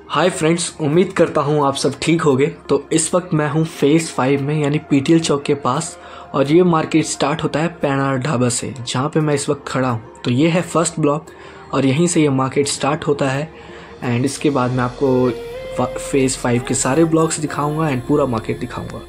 Hi friends, उम्मीद करता हूँ आप सब ठीक होंगे। तो इस वक्त मैं हूँ फेज़ 5 में यानी पीटीएल चौक के पास, और ये मार्केट स्टार्ट होता है पैनार ढाबा से, जहाँ पे मैं इस वक्त खड़ा हूँ। तो ये है फर्स्ट ब्लॉक और यहीं से ये मार्केट स्टार्ट होता है। एंड इसके बाद मैं आपको फेज़ 5 के सारे ब्लॉक्स दिखाऊँगा एंड पूरा मार्केट दिखाऊँगा।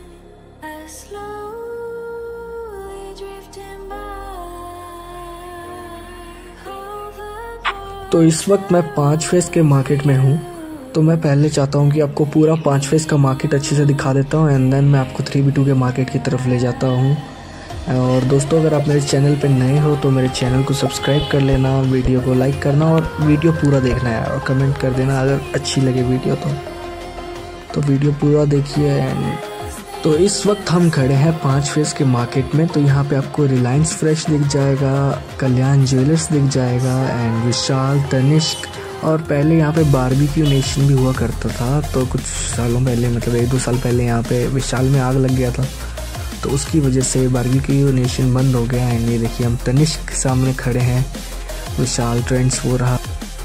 तो इस वक्त मैं 5 फेज़ के मार्केट में हूँ। तो मैं पहले चाहता हूँ कि आपको पूरा 5 फेज़ का मार्केट अच्छे से दिखा देता हूँ एंड देन मैं आपको 3B2 के मार्केट की तरफ ले जाता हूँ। और दोस्तों, अगर आप मेरे चैनल पर नए हो तो मेरे चैनल को सब्सक्राइब कर लेना, वीडियो को लाइक करना और वीडियो पूरा देखना है और कमेंट कर देना अगर अच्छी लगे वीडियो तो वीडियो पूरा देखिए। एंड तो इस वक्त हम खड़े हैं 5 फेज़ के मार्केट में। तो यहाँ पे आपको रिलायंस फ्रेश दिख जाएगा, कल्याण ज्वेलर्स दिख जाएगा एंड विशाल, तनिष्क, और पहले यहाँ पे बारबेक्यू नेशन भी हुआ करता था। तो कुछ सालों पहले, मतलब 1-2 साल पहले यहाँ पे विशाल में आग लग गया था, तो उसकी वजह से बारबेक्यू नेशन बंद हो गया। एंड ये देखिए हम तनिष्क के सामने खड़े हैं, विशाल ट्रेंड्स हो रहा।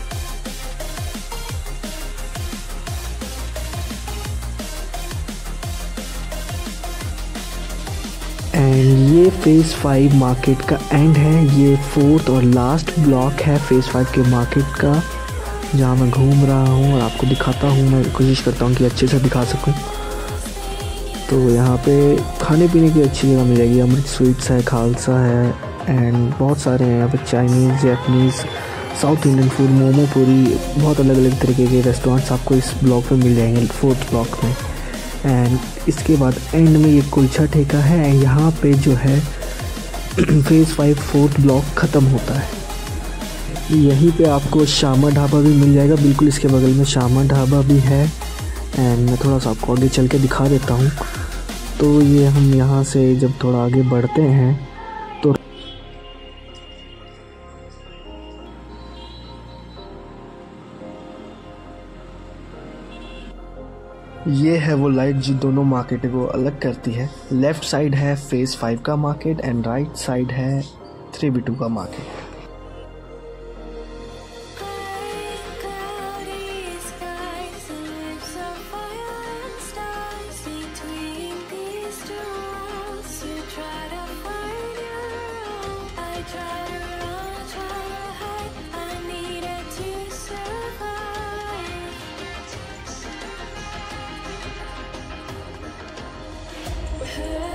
एंड ये फेज़ 5 मार्केट का एंड है। ये 4th और लास्ट ब्लॉक है फेज़ 5 के मार्केट का, जहाँ मैं घूम रहा हूँ और आपको दिखाता हूँ। मैं कोशिश करता हूँ कि अच्छे से दिखा सकूँ। तो यहाँ पे खाने पीने की अच्छी जगह मिल जाएगी। अमृत स्वीट्स है, खालसा है एंड बहुत सारे हैं यहाँ पे, Chinese, Japanese, south Indian food, momo puri, बहुत अलग अलग तरीके के रेस्टोरेंट्स आपको इस ब्लॉक में मिल जाएंगे 4th ब्लॉक में। एंड इसके बाद एंड में ये कुलचा ठेका है। यहाँ पे जो है फेज़ 5 4th ब्लॉक ख़त्म होता है। यहीं पे आपको श्यामा ढाबा भी मिल जाएगा, बिल्कुल इसके बगल में श्यामा ढाबा भी है। एंड मैं थोड़ा सा आपको आगे चल के दिखा देता हूँ। तो ये हम यहाँ से जब थोड़ा आगे बढ़ते हैं तो ये है वो लाइट जो दोनों मार्केट को अलग करती है। लेफ़्ट साइड है फेज़ 5 का मार्केट एंड राइट साइड है 3B2 का मार्केट। Hey.